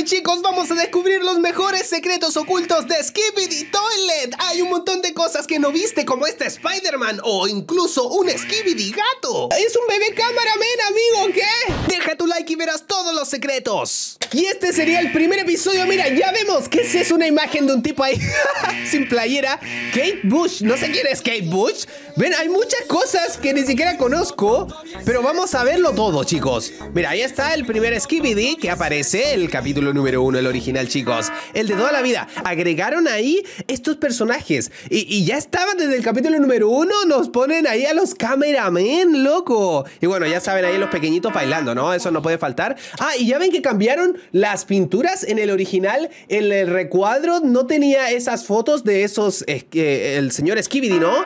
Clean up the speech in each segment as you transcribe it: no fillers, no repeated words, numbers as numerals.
chicos, vamos a descubrir los mejores secretos ocultos de Skibidi Toilet. Hay un montón de cosas que no viste, como este Spider-Man o incluso un Skibidi gato. Es un bebé cameraman, amigo, ¿qué? Deja tu like y verás todos los secretos. Y este sería el primer episodio. Mira, ya vemos que es una imagen de un tipo ahí sin playera. Kate Bush, no sé quién es Kate Bush. Ven, hay muchas cosas que ni siquiera conozco, pero vamos a verlo todo, chicos. Mira, ahí está el primer Skibidi que aparece, el capítulo número 1, el original, chicos. El de toda la vida. Agregaron ahí estos personajes y ya estaban desde el capítulo número 1. Nos ponen ahí a los cameramen, loco. Y bueno, ya saben ahí los pequeñios bailando, ¿no? Eso no puede faltar. Ah, y ya ven que cambiaron las pinturas en el original. En el recuadro no tenía esas fotos de esos, el señor Skibidi, ¿no?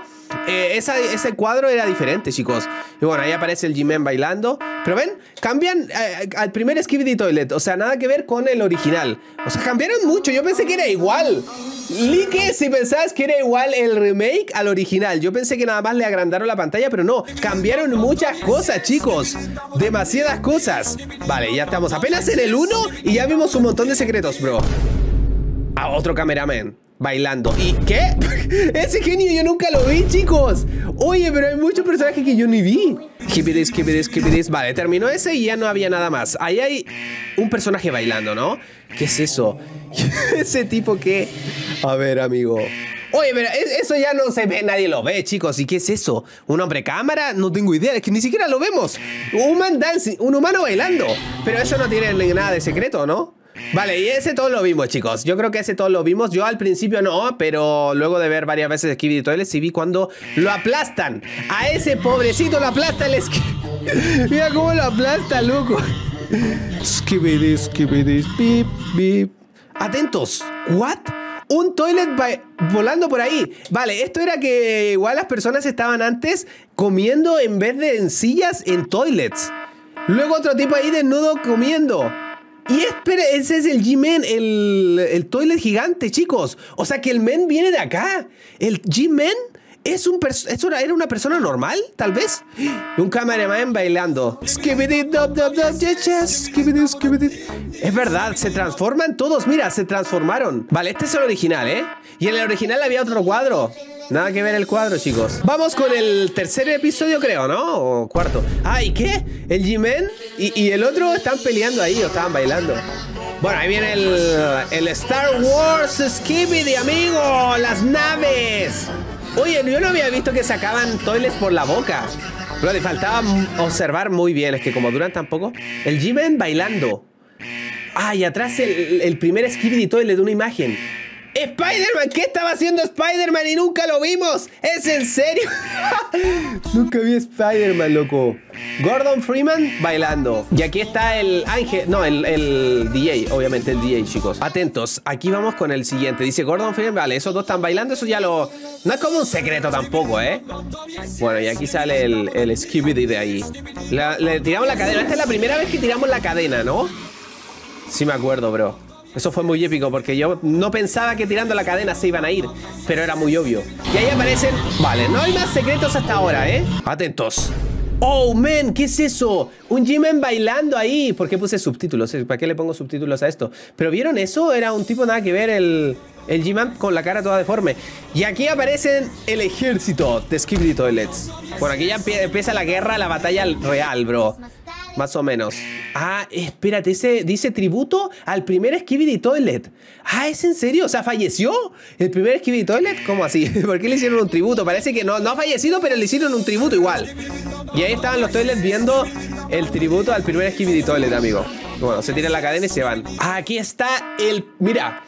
Ese cuadro era diferente, chicos. Y bueno, ahí aparece el G-Man bailando. Pero ven, cambian al primer Skibidi Toilet. O sea, nada que ver con el original. O sea, cambiaron mucho. Yo pensé que era igual. Like si pensabas que era igual el remake al original. Yo pensé que nada más le agrandaron la pantalla, pero no. Cambiaron muchas cosas, chicos. Demasiadas cosas. Vale, ya estamos apenas en el 1 y ya vimos un montón de secretos, bro. Ah, otro cameraman bailando. ¿Y qué? Ese genio yo nunca lo vi, chicos. Oye, pero hay muchos personajes que yo ni vi. Skibidis. Vale, terminó ese y ya no había nada más. Ahí hay un personaje bailando, ¿no? ¿Qué es eso? Ese tipo que... A ver, amigo. Oye, pero eso ya no se ve, nadie lo ve, chicos. ¿Y qué es eso? ¿Un hombre cámara? No tengo idea, es que ni siquiera lo vemos. Un humano bailando. Pero eso no tiene nada de secreto, ¿no? Vale, y ese todos lo vimos, chicos. Yo creo que ese todos lo vimos. Yo al principio no, pero luego de ver varias veces Skibidi Toilet sí vi cuando lo aplastan. A ese pobrecito lo aplasta el Skibidi. Mira cómo lo aplasta, loco. Skibidi, bip, bip. Atentos. ¿What? Un toilet volando por ahí. Vale, esto era que igual las personas estaban antes comiendo en vez de en sillas en toilets. Luego otro tipo ahí desnudo comiendo. Y espere, ese es el G-Man, el toilet gigante, chicos. O sea que el men viene de acá. El G-Man era una persona normal, tal vez. Un cameraman bailando. Skibidi, dub, dub, dub, yes, skibidi, skibidi. Es verdad, se transforman todos. Mira, se transformaron. Vale, este es el original, ¿eh? Y en el original había otro cuadro. Nada que ver el cuadro, chicos. Vamos con el tercer episodio, creo, ¿no? O cuarto. Ah, ¿y qué? El G-Man y el otro están peleando ahí o estaban bailando. Bueno, ahí viene el Star Wars Skibidi, amigo. Las naves. Oye, yo no había visto que sacaban toilets por la boca. Pero le faltaba observar muy bien. Es que como duran tan poco. El G-Man bailando. Ah, y atrás el primer Skibidi Toilet de una imagen. ¡Spider-Man! ¿Qué estaba haciendo Spider-Man y nunca lo vimos? ¿Es en serio? Nunca vi Spider-Man, loco. Gordon Freeman bailando. Y aquí está el ángel. No, el DJ, obviamente el DJ, chicos. Atentos, aquí vamos con el siguiente. Dice Gordon Freeman, vale, esos dos están bailando. Eso ya lo... No es como un secreto tampoco, ¿eh? Bueno, y aquí sale el Skibidi de ahí. Le tiramos la cadena. Esta es la primera vez que tiramos la cadena, ¿no? Sí me acuerdo, bro. Eso fue muy épico porque yo no pensaba que tirando la cadena se iban a ir, pero era muy obvio. Y ahí aparecen... Vale, no hay más secretos hasta ahora, ¿eh? Atentos. ¡Oh, man! ¿Qué es eso? Un G-Man bailando ahí. ¿Por qué puse subtítulos? ¿Para qué le pongo subtítulos a esto? ¿Pero vieron eso? Era un tipo nada que ver el G-Man con la cara toda deforme. Y aquí aparecen el ejército de Skibidi Toilets. Bueno, aquí ya empieza la guerra, la batalla real, bro. Más o menos. Ah, espérate, dice tributo al primer Skibidi Toilet. Ah, ¿es en serio? O sea, ¿falleció el primer Skibidi Toilet? ¿Cómo así? ¿Por qué le hicieron un tributo? Parece que no ha fallecido, pero le hicieron un tributo igual. Y ahí estaban los toilets viendo el tributo al primer Skibidi Toilet, amigo. Bueno, se tiran la cadena y se van. Ah, aquí está el... Mira...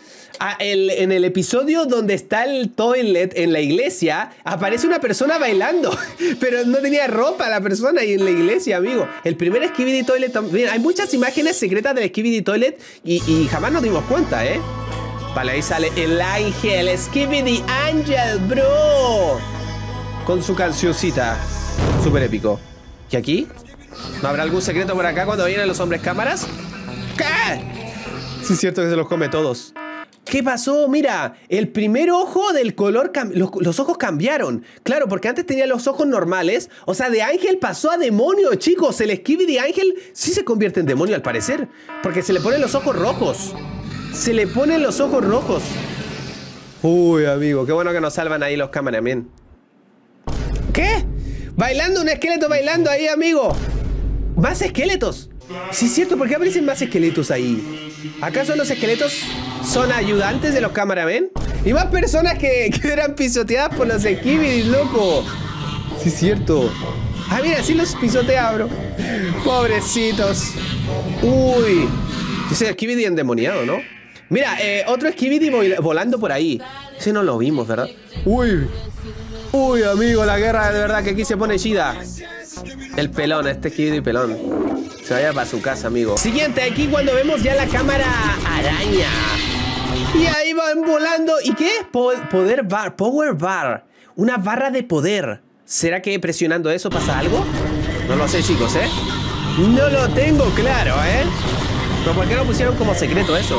en el episodio donde está el toilet en la iglesia, aparece una persona bailando. Pero no tenía ropa la persona y en la iglesia, amigo. El primer Skibidi Toilet... Mira, hay muchas imágenes secretas del Skibidi Toilet y jamás nos dimos cuenta, ¿eh? Vale, ahí sale el ángel, Skibidi Angel, bro. Con su cancioncita. Súper épico. ¿Y aquí? ¿No habrá algún secreto por acá cuando vienen los hombres cámaras? ¿Qué? Sí, es cierto que se los come todos. ¿Qué pasó? Mira, el primer ojo del color... Los ojos cambiaron. Claro, porque antes tenía los ojos normales. O sea, de ángel pasó a demonio, chicos. El Skibidi ángel sí se convierte en demonio al parecer. Porque se le ponen los ojos rojos. Se le ponen los ojos rojos. Uy, amigo, qué bueno que nos salvan ahí los cameramen. ¿Qué? Bailando, un esqueleto bailando ahí, amigo. Más esqueletos. Sí, es cierto, ¿por qué aparecen más esqueletos ahí? ¿Acaso los esqueletos son ayudantes de los cameramen? Y más personas que eran pisoteadas por los Skibidis, loco. Sí, es cierto. Ah, mira, sí los pisotea, bro. Pobrecitos. Uy. Ese Skibidi endemoniado, ¿no? Mira, otro Skibidi volando por ahí. Ese no lo vimos, ¿verdad? Uy. Uy, amigo, la guerra de verdad que aquí se pone chida. El pelón, este Skibidi pelón. Se vaya para su casa, amigo. Siguiente, aquí cuando vemos ya la cámara araña. Y ahí van volando. ¿Y qué? Power bar. Una barra de poder. ¿Será que presionando eso pasa algo? No lo sé, chicos, ¿eh? No lo tengo claro, ¿eh? Pero ¿por qué no pusieron como secreto eso?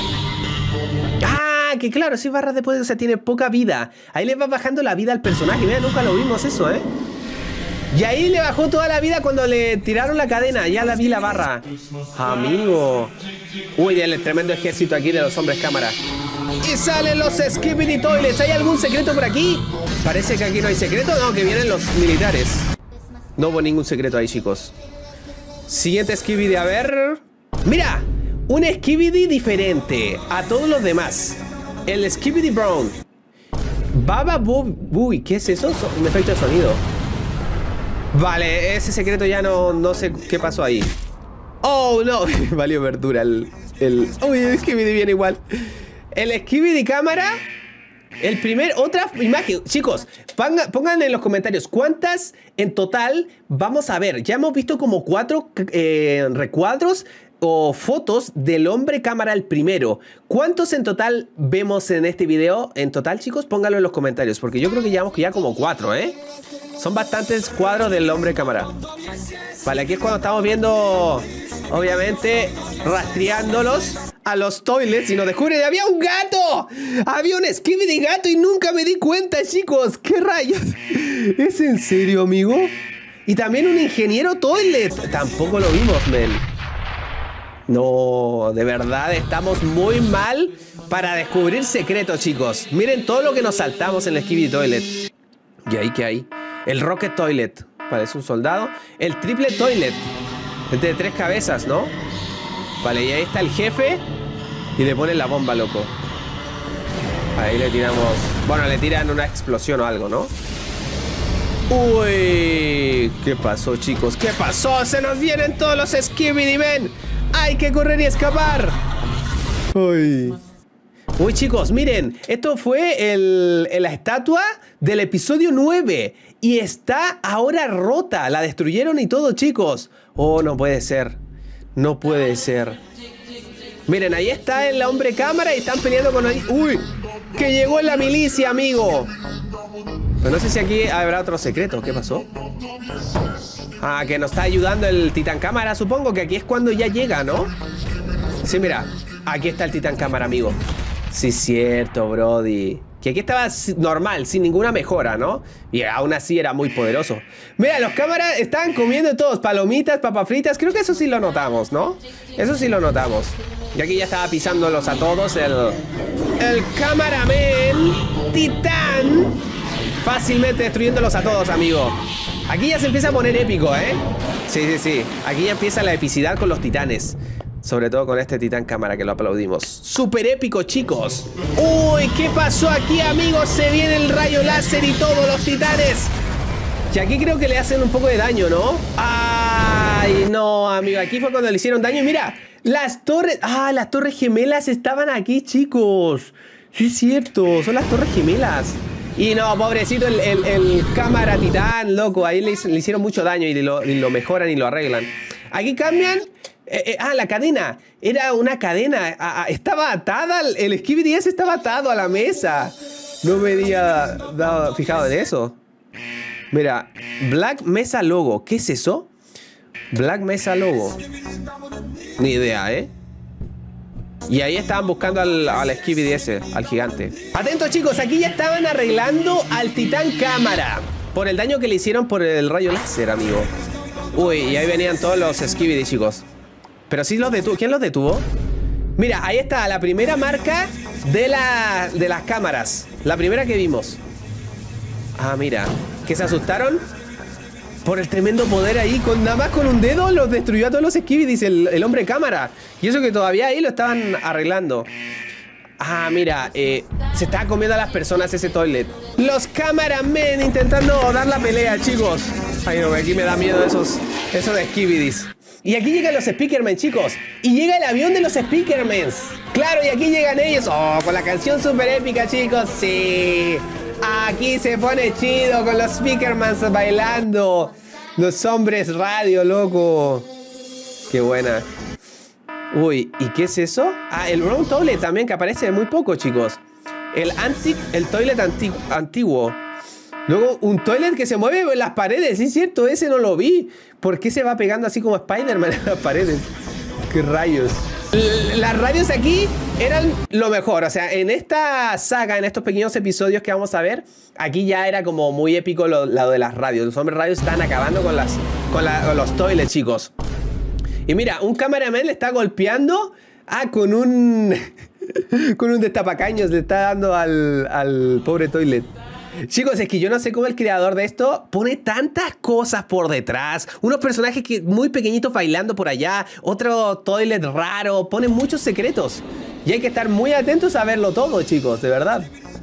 ¡Ah! Que claro, sí, barra de poder, o sea, tiene poca vida. Ahí le va bajando la vida al personaje. Mira, nunca lo vimos eso, ¿eh? Y ahí le bajó toda la vida cuando le tiraron la cadena. Ya la vi la barra. Amigo. Uy, el tremendo ejército aquí de los hombres cámara. Y salen los Skibidi Toilets. ¿Hay algún secreto por aquí? Parece que aquí no hay secreto. No, que vienen los militares. No hubo ningún secreto ahí, chicos. Siguiente Skibidi, a ver. Mira, un Skibidi diferente a todos los demás. El Skibidi Brown. Baba Bob. Uy, ¿qué es eso? Un efecto de sonido. Vale, ese secreto ya no sé qué pasó ahí. Oh, no. Valió verdura el... Uy, el Skibidi viene igual. El Skibidi cámara. El primer... Otra imagen. Chicos, pongan en los comentarios cuántas en total vamos a ver. Ya hemos visto como 4 recuadros o fotos del hombre cámara el primero. ¿Cuántos en total vemos en este video? En total, chicos, pónganlo en los comentarios. Porque yo creo que llevamos ya como 4, ¿eh? Son bastantes cuadros del hombre cámara. Vale, aquí es cuando estamos viendo, obviamente, rastreándolos a los toilets y nos descubren que había un gato. Había un Skibidi gato y nunca me di cuenta, chicos. ¿Qué rayos? ¿Es en serio, amigo? Y también un ingeniero toilet. Tampoco lo vimos, men. No, de verdad estamos muy mal para descubrir secretos, chicos. Miren todo lo que nos saltamos en el Skibidi Toilet. ¿Y ahí qué hay? El Rocket Toilet. Parece un soldado. El Triple Toilet. De 3 cabezas, ¿no? Vale, y ahí está el jefe. Y le ponen la bomba, loco. Ahí le tiramos... Bueno, le tiran una explosión o algo, ¿no? Uy, ¿qué pasó, chicos? ¿Qué pasó? ¡Se nos vienen todos los Skibidi Men! ¡Hay que correr y escapar! Uy. Uy, chicos, miren. Esto fue la estatua del episodio 9. Y está ahora rota. La destruyeron y todo, chicos. Oh, no puede ser. No puede ser. Miren, ahí está el hombre cámara y están peleando con... ¡Uy! Que llegó en la milicia, amigo. Pero no sé si aquí habrá otro secreto. ¿Qué pasó? Ah, que nos está ayudando el titán cámara. Supongo que aquí es cuando ya llega, ¿no? Sí, mira. Aquí está el titán cámara, amigo. Sí, cierto, brody. Que aquí estaba normal, sin ninguna mejora, ¿no? Y aún así era muy poderoso. Mira, los cámaras estaban comiendo todos palomitas, papas fritas. Creo que eso sí lo notamos, ¿no? Eso sí lo notamos. Y aquí ya estaba pisándolos a todos el cameraman titán. Fácilmente destruyéndolos a todos, amigo. Aquí ya se empieza a poner épico, ¿eh? Sí, sí, sí. Aquí ya empieza la epicidad con los titanes. Sobre todo con este titán cámara que lo aplaudimos. ¡Súper épico, chicos! ¡Uy! ¿Qué pasó aquí, amigos? Se viene el rayo láser y todos los titanes. Y aquí creo que le hacen un poco de daño, ¿no? ¡Ay, no, amigo! Aquí fue cuando le hicieron daño. Mira, las torres... ¡Ah, las torres gemelas estaban aquí, chicos! Sí, es cierto. Son las torres gemelas. Y no, pobrecito el cámara titán, loco. Ahí le hicieron mucho daño y lo mejoran y lo arreglan. Aquí cambian... la cadena. Era una cadena. Estaba atada. El Skibidi ese estaba atado a la mesa. No me había fijado en eso. Mira, Black Mesa Logo. ¿Qué es eso? Black Mesa Logo. Ni idea, ¿eh? Y ahí estaban buscando al Skibidi ese, al gigante. Atentos chicos, aquí ya estaban arreglando al Titán Cámara por el daño que le hicieron por el rayo láser, amigo. Uy, y ahí venían todos los Skibidi, chicos. Pero sí los detuvo. ¿Quién los detuvo? Mira, ahí está la primera marca de las cámaras. La primera que vimos. Ah, mira. ¿Que se asustaron? Por el tremendo poder ahí. Nada más con un dedo los destruyó a todos los Skibidis el hombre cámara. Y eso que todavía ahí lo estaban arreglando. Ah, mira. Se estaba comiendo a las personas ese toilet. Los cameramen intentando dar la pelea, chicos. Ay, no, aquí me da miedo esos Skibidis. Y aquí llegan los Speakermen, chicos. Y llega el avión de los Speakermen. Claro, y aquí llegan ellos. Oh, con la canción súper épica, chicos. Sí. Aquí se pone chido con los Speakerman bailando. Los hombres radio, loco. Qué buena. Uy, ¿y qué es eso? Ah, el Round Toilet también, que aparece muy poco, chicos. El toilet antiguo. Luego, un toilet que se mueve en las paredes. Sí, es cierto, ese no lo vi. ¿Por qué se va pegando así como Spider-Man en las paredes? ¡Qué rayos! Las radios aquí eran lo mejor. O sea, en esta saga, en estos pequeños episodios que vamos a ver, aquí ya era como muy épico lo de las radios. Los hombres radios están acabando con los toilets, chicos. Y mira, un cameraman le está golpeando con un destapacaños. Le está dando al pobre toilet. Chicos, es que yo no sé cómo el creador de esto pone tantas cosas por detrás. Unos personajes muy pequeñitos bailando por allá. Otro toilet raro. Pone muchos secretos. Y hay que estar muy atentos a verlo todo, chicos, de verdad.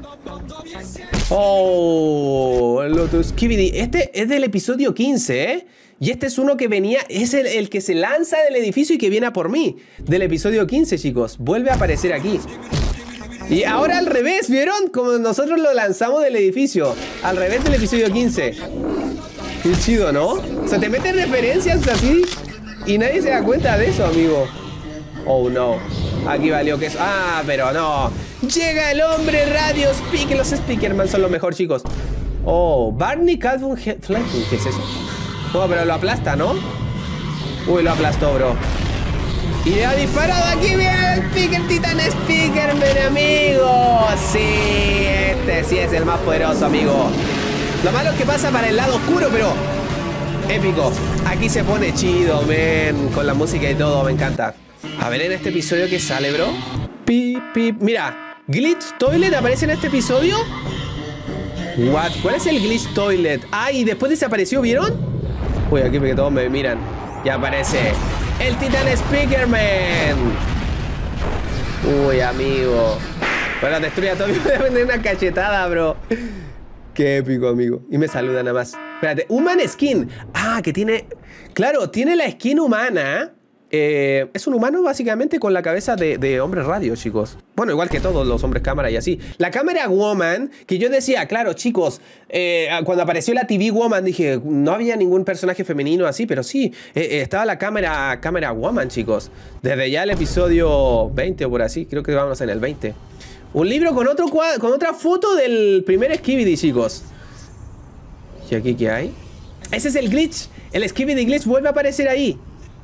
Oh, el Lotus Skibidi. Este es del episodio 15, ¿eh? Y este es uno que venía, es el que se lanza del edificio y que viene a por mí. Del episodio 15, chicos. Vuelve a aparecer aquí. Y ahora al revés, ¿vieron? Como nosotros lo lanzamos del edificio. Al revés del episodio 15. Qué chido, ¿no? O sea, te meten referencias así y nadie se da cuenta de eso, amigo. Oh, no. Aquí valió que eso. Ah, pero no. Llega el hombre radio speaker. Los Speakerman son los mejor, chicos. Oh, Barney Calvin Flanking. ¿Qué es eso? Oh, pero lo aplasta, ¿no? Uy, lo aplastó, bro. Y le ha disparado. Aquí viene el Titán Speakerman, amigo. Sí, este sí es el más poderoso, amigo. Lo malo es que pasa para el lado oscuro, pero épico. Aquí se pone chido, men. Con la música y todo, me encanta. A ver en este episodio que sale, bro. Pip, pip. Mira, Glitch Toilet aparece en este episodio. What? ¿Cuál es el Glitch Toilet? Ah, y después desapareció, ¿vieron? Uy, aquí porque todos me miran. Ya aparece el Titán Speakerman. Uy, amigo. Bueno, destruye a todo. Me voy a vender una cachetada, bro. Qué épico, amigo. Y me saluda nada más. Espérate, Human Skin. Ah, que tiene... Claro, tiene la skin humana. Es un humano básicamente con la cabeza de hombre radio, chicos. Bueno, igual que todos los hombres cámara y así. La cámara woman, que yo decía, claro, chicos, cuando apareció la TV woman dije, no había ningún personaje femenino así, pero sí, estaba la cámara woman, chicos. Desde ya el episodio 20 o por así, creo que vamos en el 20. Un libro con otra foto del primer Skibidi, chicos. ¿Y aquí qué hay? Ese es el glitch. El Skibidi glitch vuelve a aparecer ahí.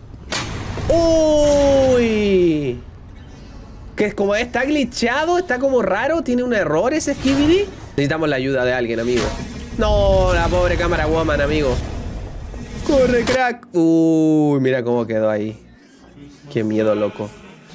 ¡Uy! Que es como está glitchado, está como raro, tiene un error ese Skibidi. Necesitamos la ayuda de alguien, amigo. No, la pobre cámara woman, amigo. ¡Corre, crack! Uy, mira cómo quedó ahí. Qué miedo, loco.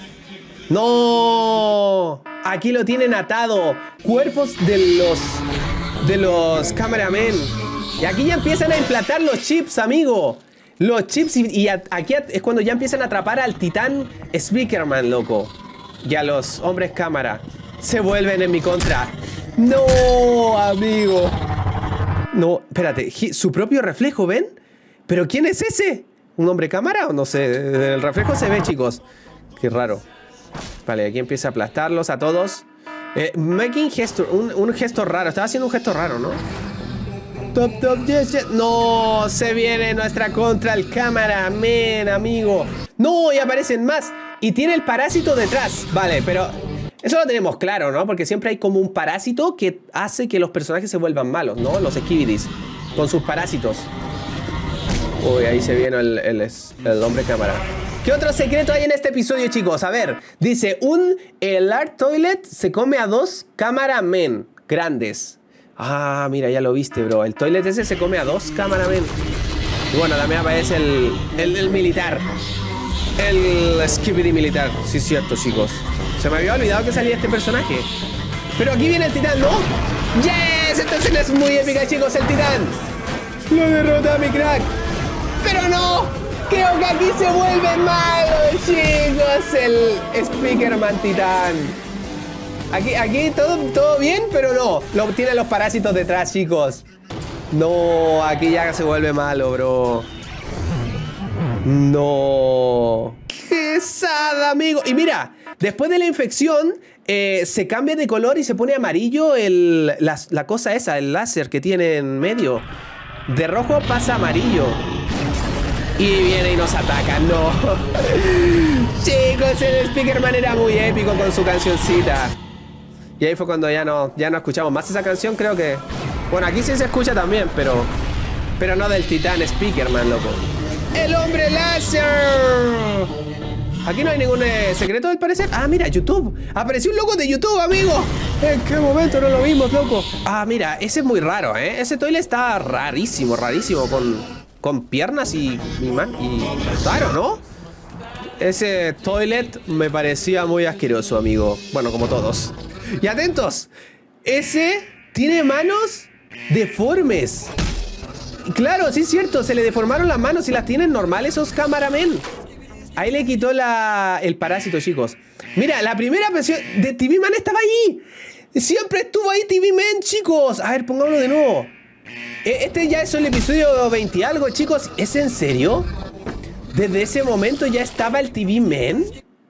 ¡No! Aquí lo tienen atado. Cuerpos de los cameramen. Y aquí ya empiezan a implantar los chips, amigo. Los chips y aquí es cuando ya empiezan a atrapar al Titán Speakerman, loco. Y a los hombres cámara. Se vuelven en mi contra. ¡No, amigo! No, espérate. Su propio reflejo, ¿ven? ¿Pero quién es ese? ¿Un hombre cámara o no sé? El reflejo se ve, chicos. Qué raro. Vale, aquí empieza a aplastarlos a todos. Making gesture. Un gesto raro. Estaba haciendo un gesto raro, ¿no? Top, yes, yes. No, se viene nuestra contra el cameraman, amigo. No, y aparecen más. Y tiene el parásito detrás. Vale, pero eso lo tenemos claro, ¿no? Porque siempre hay como un parásito que hace que los personajes se vuelvan malos, ¿no? Los Skibidis, con sus parásitos. Uy, ahí se viene el hombre cámara. ¿Qué otro secreto hay en este episodio, chicos? A ver, dice, el Art Toilet se come a 2 cameramen grandes. Ah, mira, ya lo viste, bro. El toilet ese se come a 2 cameramen. Y bueno, también aparece el militar. El Skibidi militar. Sí, es cierto, chicos. Se me había olvidado que salía este personaje. Pero aquí viene el titán, ¿no? ¡Yes! Esta escena es muy épica, chicos. El titán lo derrota a mi crack. ¡Pero no! Creo que aquí se vuelve malo, chicos. El Speakerman titán. Aquí todo bien, pero no. Tiene los parásitos detrás, chicos. No, aquí ya se vuelve malo, bro. No. ¡Qué sad, amigo! Y mira, después de la infección, se cambia de color y se pone amarillo la cosa esa, el láser que tiene en medio. De rojo pasa a amarillo. Y viene y nos ataca, no. Chicos, el Speakerman era muy épico con su cancioncita. Y ahí fue cuando ya no escuchamos más esa canción, creo que... Bueno, aquí sí se escucha también, pero no del titán Speakerman, loco. ¡El hombre láser! Aquí no hay ningún secreto, al parecer. Ah, mira, YouTube. Apareció un loco de YouTube, amigo. ¿En qué momento no lo vimos, loco? Ah, mira, ese es muy raro, ¿eh? Ese toilet está rarísimo, con piernas y raro, ¿no? Ese toilet me parecía muy asqueroso, amigo. Bueno, como todos. Y atentos, ese tiene manos deformes. Claro, sí es cierto, se le deformaron las manos y las tienen normales esos cameramen. Ahí le quitó el parásito, chicos. Mira, la primera versión de TV Man estaba ahí. Siempre estuvo ahí TV Man, chicos. A ver, pongámoslo de nuevo. Este ya es el episodio 20 y algo, chicos. ¿Es en serio? ¿Desde ese momento ya estaba el TV Man?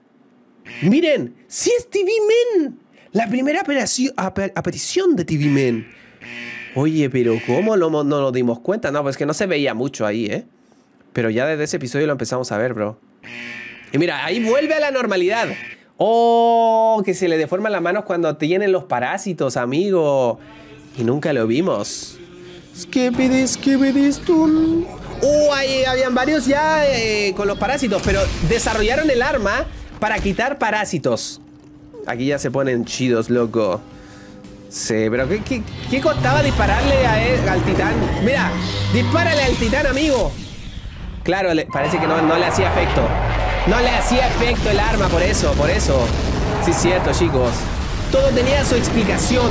Miren, sí es TV Man. La primera aparición de TV Man. Oye, pero ¿cómo no nos dimos cuenta? No, pues que no se veía mucho ahí, ¿eh? Pero ya desde ese episodio lo empezamos a ver, bro. Y mira, ahí vuelve a la normalidad. Oh, que se le deforman las manos cuando tienen los parásitos, amigo. Y nunca lo vimos. Skibidi, skibidi, stun. Ahí habían varios ya con los parásitos, pero desarrollaron el arma para quitar parásitos. Aquí ya se ponen chidos, loco. Sí, pero ¿qué costaba dispararle al titán? Mira, dispárale al titán, amigo. Claro, parece que no le hacía efecto. No le hacía efecto el arma, por eso. Sí, es cierto, chicos. Todo tenía su explicación.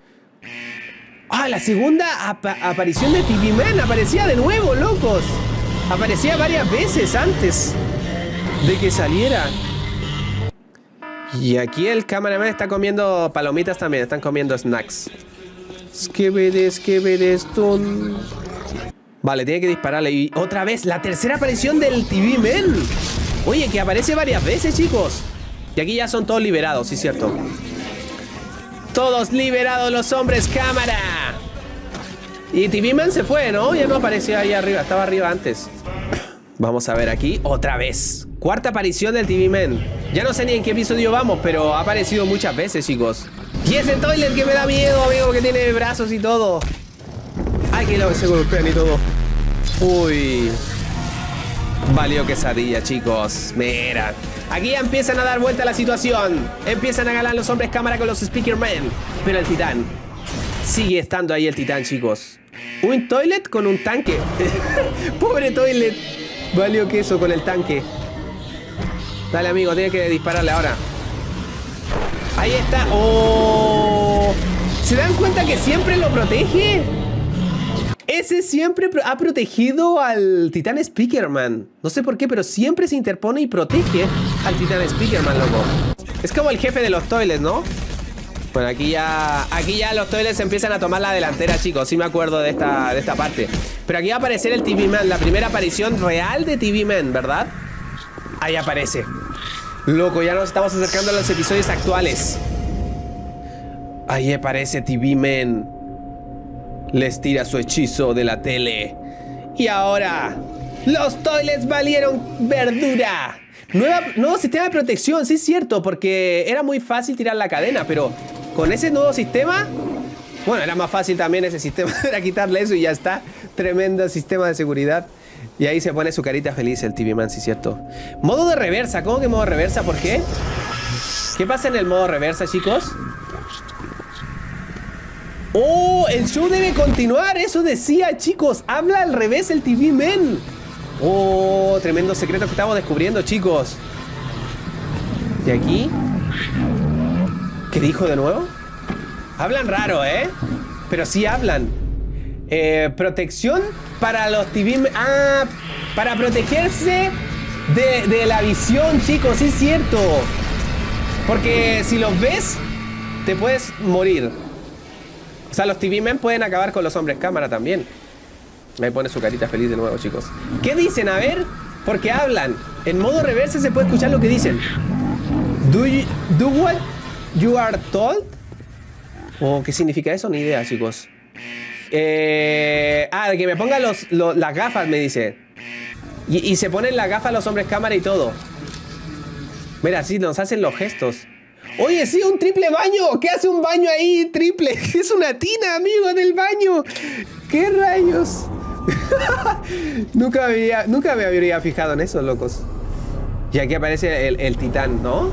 Ah, la segunda aparición de TV Man. Aparecía de nuevo, locos. Aparecía varias veces antes de que saliera. Y aquí el cameraman está comiendo palomitas también. Están comiendo snacks. Skibidi, skibidi, stun. Vale, tiene que dispararle. Y otra vez, la tercera aparición del TV Man. Oye, que aparece varias veces, chicos. Y aquí ya son todos liberados, sí es cierto. Todos liberados los hombres cámara. Y TV Man se fue, ¿no? Ya no apareció ahí arriba, estaba arriba antes. Vamos a ver aquí, otra vez. Cuarta aparición del TV Man. Ya no sé ni en qué episodio vamos, pero ha aparecido muchas veces, chicos. Y ese toilet que me da miedo, amigo, que tiene brazos y todo. Ay, que lo se golpean y todo. Uy. Valió quesadilla, chicos. Mira. Aquí ya empiezan a dar vuelta a la situación. Empiezan a ganar los hombres cámara con los Speakerman. Pero el titán sigue estando ahí, el titán, chicos. Un toilet con un tanque. Pobre toilet. Valió queso con el tanque. Dale, amigo, tiene que dispararle ahora. Ahí está. ¡Oh! ¿Se dan cuenta que siempre lo protege? Ese siempre ha protegido al titán Speakerman. No sé por qué, pero siempre se interpone y protege al titán Speakerman, loco. Es como el jefe de los toilets, ¿no? Bueno, aquí ya los toilets empiezan a tomar la delantera, chicos. Sí me acuerdo de esta parte. Pero aquí va a aparecer el TV Man, la primera aparición real de TV Man, ¿verdad? Ahí aparece. Loco, ya nos estamos acercando a los episodios actuales. Ahí aparece TV Man. Les tira su hechizo de la tele. Y ahora los toilets valieron verdura. Nuevo sistema de protección, sí es cierto, porque era muy fácil tirar la cadena, pero con ese nuevo sistema, bueno, era más fácil también ese sistema, era quitarle eso y ya está. Tremendo sistema de seguridad. Y ahí se pone su carita feliz el TV Man, sí, cierto. Modo de reversa, ¿cómo que modo reversa? ¿Por qué? ¿Qué pasa en el modo reversa, chicos? ¡Oh! El show debe continuar, eso decía, chicos. Habla al revés el TV Man. ¡Oh! Tremendo secreto que estamos descubriendo, chicos. ¿Y aquí? ¿Qué dijo de nuevo? Hablan raro, ¿eh? Pero sí hablan. Protección para los TV... Ah, para protegerse de la visión, chicos, sí es cierto. Porque si los ves, te puedes morir. O sea, los TV Men pueden acabar con los hombres cámara también. Ahí pone su carita feliz de nuevo, chicos. ¿Qué dicen? A ver, porque hablan. En modo reversa se puede escuchar lo que dicen. Do what you are told? ¿O qué significa eso? Ni idea, chicos. De que me pongan las gafas, me dice. Y se ponen las gafas los hombres cámara y todo. Mira, sí, nos hacen los gestos. Oye, sí, un triple baño. ¿Qué hace un baño ahí triple? Es una tina, amigo, del baño. ¿Qué rayos? Nunca me habría fijado en eso, locos. Y aquí aparece el titán, ¿no?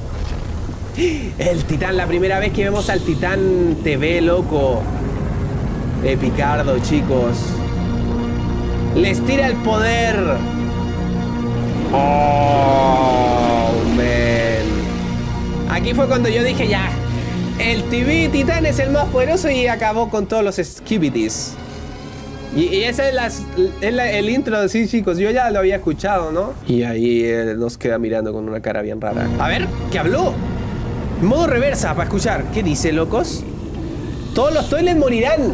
El titán, la primera vez que vemos al titán TV, loco. Picardo, chicos. Les tira el poder. Oh, man. Aquí fue cuando yo dije ya. El TV Titán es el más poderoso y acabó con todos los Skibidis. Y esa es el intro, sí, chicos. Yo ya lo había escuchado, ¿no? Y ahí nos queda mirando con una cara bien rara. A ver, ¿qué habló? Modo reversa para escuchar. ¿Qué dice, locos? Todos los toilets morirán.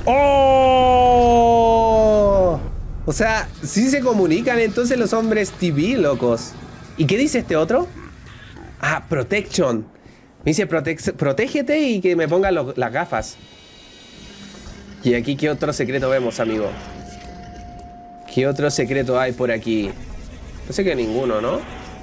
¡Oh! O sea, sí se comunican entonces los hombres TV, locos. ¿Y qué dice este otro? Ah, protection. Me dice protégete y que me pongan las gafas. Y aquí, ¿qué otro secreto vemos, amigo? ¿Qué otro secreto hay por aquí? No sé que ninguno, ¿no?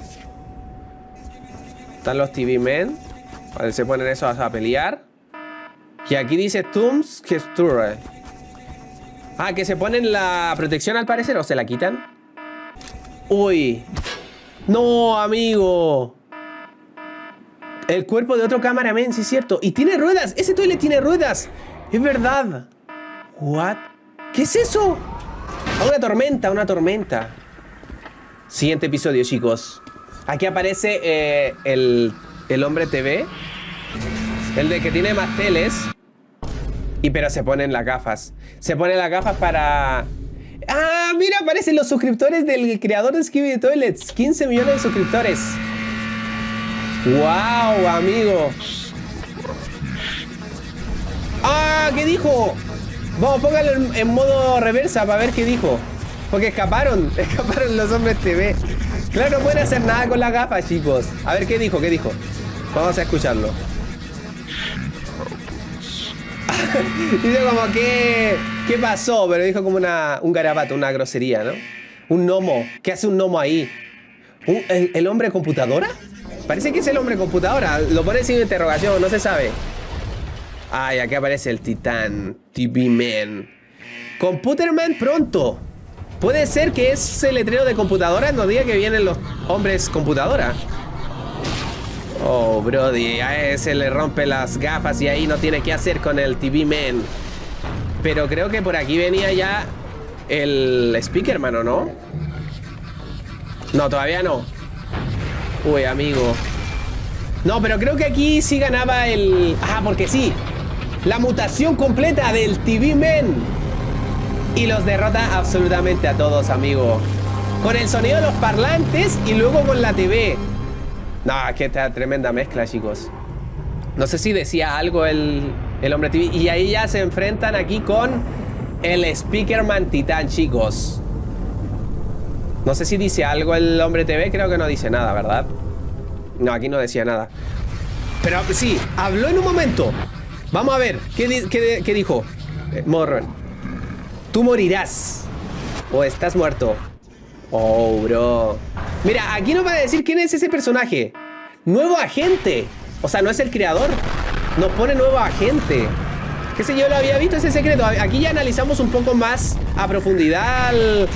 Están los TV Men. Vale, se ponen esos a pelear. Y aquí dice Tombs que Sture. Ah, que se ponen la protección al parecer, o se la quitan. Uy. No, amigo. El cuerpo de otro cameraman, sí es cierto. Y tiene ruedas. Ese toilet tiene ruedas. Es verdad. What? ¿Qué es eso? Una tormenta, una tormenta. Siguiente episodio, chicos. Aquí aparece el hombre TV. El de que tiene más teles. Pero se ponen las gafas. Se ponen las gafas para... ¡Ah! Mira, aparecen los suscriptores del creador de Skibidi Toilets. 15 millones de suscriptores. ¡Wow, amigo! ¡Ah! ¿Qué dijo? Vamos, póngalo en modo reversa para ver qué dijo. Porque escaparon los hombres TV. Claro, no pueden hacer nada con las gafas, chicos. A ver, ¿qué dijo? ¿Qué dijo? Vamos a escucharlo. Dice como que... ¿Qué pasó? Pero dijo como un garabato, una grosería, ¿no? Un gnomo. ¿Qué hace un gnomo ahí? ¿El hombre computadora? Parece que es el hombre computadora. Lo pone sin interrogación, no se sabe. Ay, aquí aparece el titán TV Man. Computerman pronto. Puede ser que es el letrero de computadora. No diga que vienen los hombres computadora. Oh, brody, a ese le rompe las gafas y ahí no tiene qué hacer con el TV Man. Pero creo que por aquí venía ya el Speakerman, ¿o no? No, todavía no. Uy, amigo. No, pero creo que aquí sí ganaba el... Ah, porque sí. La mutación completa del TV Man. Y los derrota absolutamente a todos, amigo. Con el sonido de los parlantes y luego con la TV. No, es que esta tremenda mezcla, chicos. No sé si decía algo el hombre TV. Y ahí ya se enfrentan aquí con el Speakerman Titán, chicos. No sé si dice algo el hombre TV. Creo que no dice nada, ¿verdad? No, aquí no decía nada. Pero sí, habló en un momento. Vamos a ver, ¿qué dijo? Morron. Tú morirás. O estás muerto. Oh, bro. Mira, aquí nos va a decir quién es ese personaje. Nuevo agente. O sea, no es el creador. Nos pone nuevo agente. ¿Qué sé yo? Lo había visto ese secreto. Aquí ya analizamos un poco más a profundidad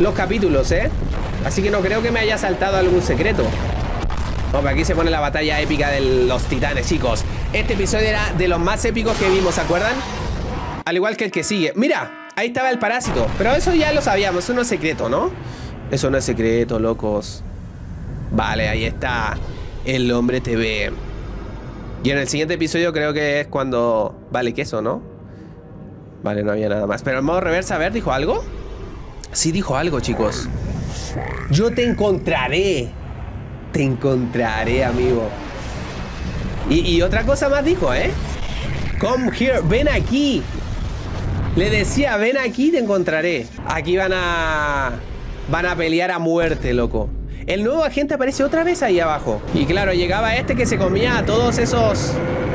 los capítulos, ¿eh? Así que no creo que me haya saltado algún secreto. Hombre, aquí se pone la batalla épica de los titanes, chicos. Este episodio era de los más épicos que vimos, ¿se acuerdan? Al igual que el que sigue. Mira, ahí estaba el parásito. Pero eso ya lo sabíamos, eso no es secreto, ¿no? Eso no es secreto, locos. Vale, ahí está el hombre TV. Y en el siguiente episodio creo que es cuando... Vale, que eso, ¿no? Vale, no había nada más. Pero en modo reversa, a ver, ¿dijo algo? Sí dijo algo, chicos. Yo te encontraré. Te encontraré, amigo. Y otra cosa más dijo, ¿eh? Come here, ven aquí. Le decía, ven aquí, te encontraré. Aquí van a pelear a muerte, loco. El nuevo agente aparece otra vez ahí abajo. Y claro, llegaba este que se comía a todos esos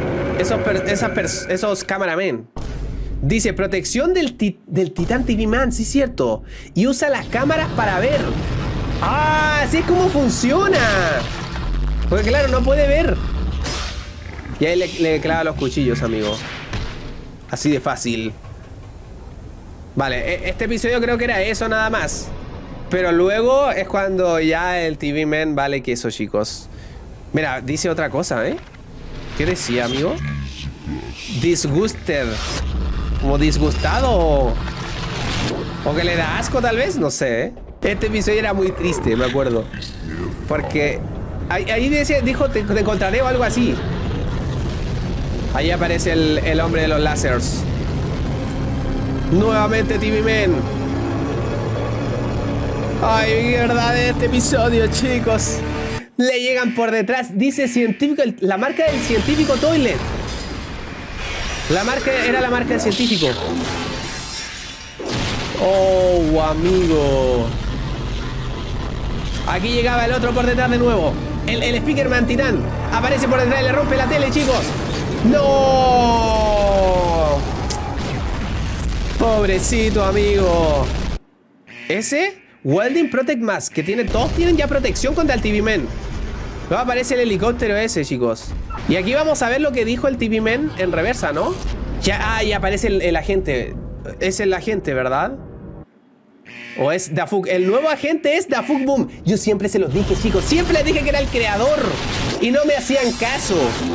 cameramen. Dice, protección del Titán TV Man, sí es cierto. Y usa las cámaras para ver. ¡Ah! Así es como funciona. Porque claro, no puede ver. Y ahí le clava los cuchillos, amigo. Así de fácil. Vale, este episodio creo que era eso nada más. Pero luego es cuando ya el TV Man vale queso, chicos. Mira, dice otra cosa, ¿eh? ¿Qué decía, amigo? Disgusted. ¿Como disgustado? ¿O que le da asco tal vez? No sé, ¿eh? Este episodio era muy triste, me acuerdo. Porque ahí dijo, te encontraré o algo así. Ahí aparece el hombre de los lásers. Nuevamente TV Man. Ay, mierda de este episodio, chicos. Le llegan por detrás. Dice científico, la marca del científico Toilet. Era la marca del científico. Oh, amigo. Aquí llegaba el otro por detrás de nuevo. El Speakerman Titán aparece por detrás y le rompe la tele, chicos. ¡No! Pobrecito, amigo. ¿Ese? Welding Protect Mask, que todos tienen ya protección contra el TV Man. Luego aparece el helicóptero ese, chicos. Y aquí vamos a ver lo que dijo el TV Man en reversa, ¿no? Ya, y aparece el agente. Es el agente, ¿verdad? O es Dafuk. El nuevo agente es Dafuk Boom. Yo siempre se los dije, chicos. Siempre les dije que era el creador. Y no me hacían caso.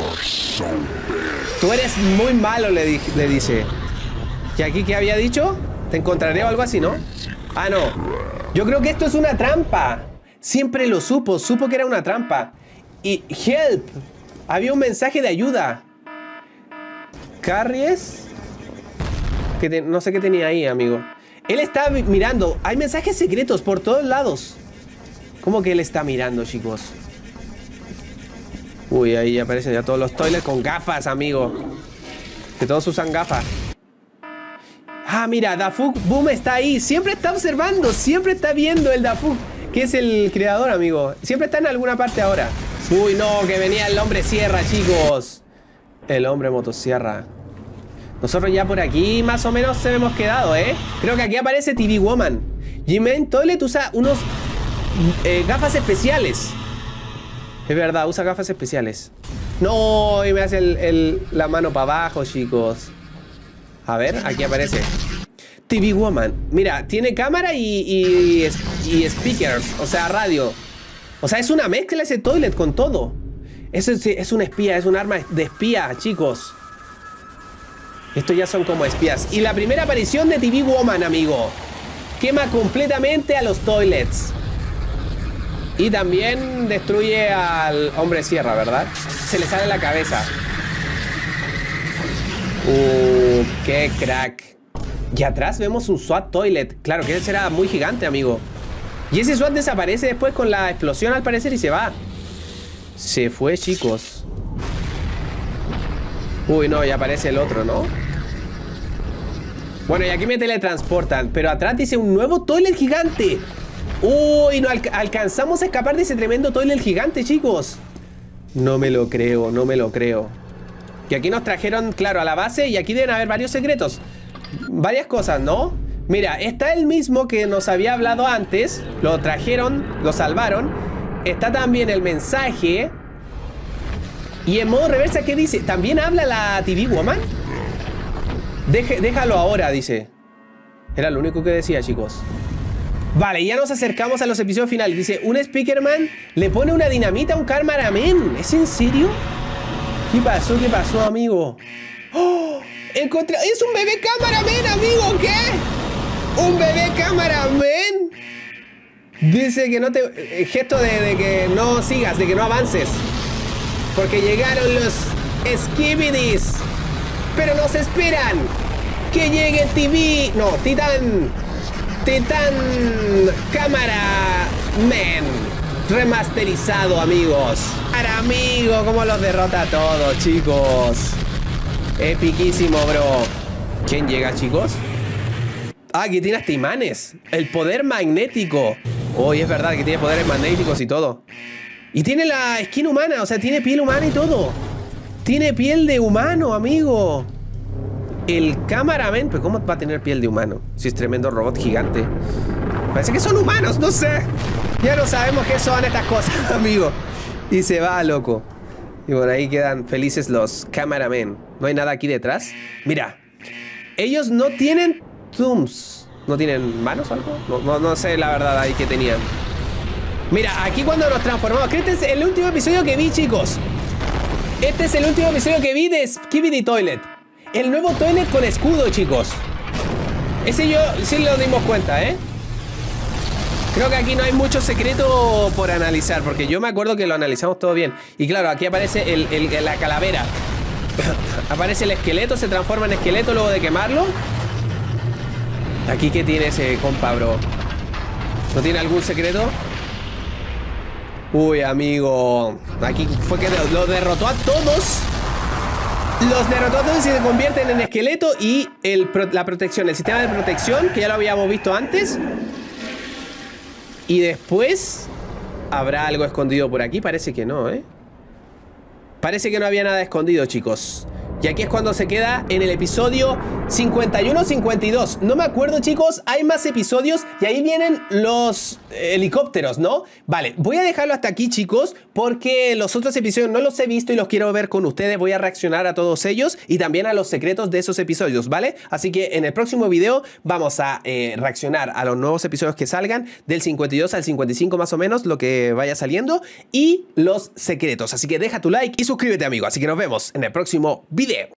Tú eres muy malo, le dice. ¿Y aquí qué había dicho? Te encontraré o algo así, ¿no? Ah, no. Yo creo que esto es una trampa. Siempre lo supo que era una trampa. Y help. Había un mensaje de ayuda. Carries. No sé qué tenía ahí, amigo. Él está mirando. Hay mensajes secretos por todos lados. ¿Cómo que él está mirando, chicos? Uy, ahí aparecen ya todos los toilets con gafas, amigo. Que todos usan gafas. Ah, mira, Dafuk Boom está ahí. Siempre está observando, siempre está viendo el Dafuk, que es el creador, amigo. Siempre está en alguna parte ahora. Uy, no, que venía el hombre sierra, chicos. El hombre motosierra. Nosotros ya por aquí más o menos hemos quedado, ¿eh? Creo que aquí aparece TV Woman. G-Man Toilet usa unos gafas especiales. Es verdad, usa gafas especiales. No, y me hace la mano para abajo, chicos. A ver, aquí aparece TV Woman. Mira, tiene cámara y speakers, o sea, radio. O sea, es una mezcla ese Toilet con todo. Es un espía, es un arma de espía, chicos. Estos ya son como espías. Y la primera aparición de TV Woman, amigo. Quema completamente a los toilets. Y también destruye al hombre sierra, ¿verdad? Se le sale la cabeza. Qué crack. Y atrás vemos un SWAT Toilet. Claro que ese será muy gigante, amigo. Y ese SWAT desaparece después con la explosión, al parecer, y se va. Se fue, chicos. Uy, no, ya aparece el otro, ¿no? Bueno, y aquí me teletransportan. Pero atrás dice un nuevo Toilet gigante. Uy, no alcanzamos a escapar de ese tremendo Toilet gigante, chicos. No me lo creo, no me lo creo. Y aquí nos trajeron, claro, a la base. Y aquí deben haber varios secretos. Varias cosas, ¿no? Mira, está el mismo que nos había hablado antes. Lo trajeron, lo salvaron. Está también el mensaje. Y en modo reversa, ¿qué dice? ¿También habla la TV Woman? Déjalo ahora, dice. Era lo único que decía, chicos. Vale, ya nos acercamos a los episodios finales. Dice, un Speakerman le pone una dinamita a un cameraman. ¿Es en serio? ¿Qué pasó? ¿Qué pasó, amigo? ¡Oh! Encontré... ¡Es un bebé cameraman, amigo! ¿Qué? ¿Un bebé cameraman? Dice que no te... gesto de que no sigas, de que no avances. Porque llegaron los Skibidis. Pero nos esperan que llegue TV... No, Titan Cámara Man remasterizado, amigos. Para amigo, cómo los derrota a todos, chicos. Epiquísimo, bro. ¿Quién llega, chicos? Ah, que tiene hasta imanes. El poder magnético. Oh, es verdad que tiene poderes magnéticos y todo. Y tiene la skin humana, o sea, tiene piel humana y todo. Tiene piel de humano, amigo. El cameraman, pero ¿cómo va a tener piel de humano? Si es tremendo robot gigante. Parece que son humanos, no sé. Ya no sabemos qué son estas cosas, amigo. Y se va, loco. Y por ahí quedan felices los cameramen. ¿No hay nada aquí detrás? Mira, ellos no tienen thumbs. ¿No tienen manos o algo? No sé la verdad ahí que tenían. Mira, aquí cuando nos transformamos. Creo que este es el último episodio que vi, chicos. Este es el último episodio que vi de Skibidi Toilet. El nuevo toilet con escudo, chicos. Ese yo sí lo dimos cuenta, ¿eh? Creo que aquí no hay mucho secreto por analizar, porque yo me acuerdo que lo analizamos todo bien. Y claro, aquí aparece la calavera. Aparece el esqueleto, se transforma en esqueleto luego de quemarlo. Aquí, ¿qué tiene ese compa, bro? ¿No tiene algún secreto? Uy, amigo. Aquí fue que lo derrotó a todos. Los derrotó a todos y se convierten en esqueleto. Y la protección, el sistema de protección, que ya lo habíamos visto antes. Y después ¿habrá algo escondido por aquí? Parece que no, ¿eh? Parece que no había nada escondido, chicos. Y aquí es cuando se queda en el episodio 51-52. No me acuerdo, chicos. Hay más episodios y ahí vienen los helicópteros, ¿no? Vale, voy a dejarlo hasta aquí, chicos, porque los otros episodios no los he visto y los quiero ver con ustedes. Voy a reaccionar a todos ellos y también a los secretos de esos episodios, ¿vale? Así que en el próximo video vamos a reaccionar a los nuevos episodios que salgan, del 52 al 55 más o menos, lo que vaya saliendo, y los secretos. Así que deja tu like y suscríbete, amigo. Así que nos vemos en el próximo video.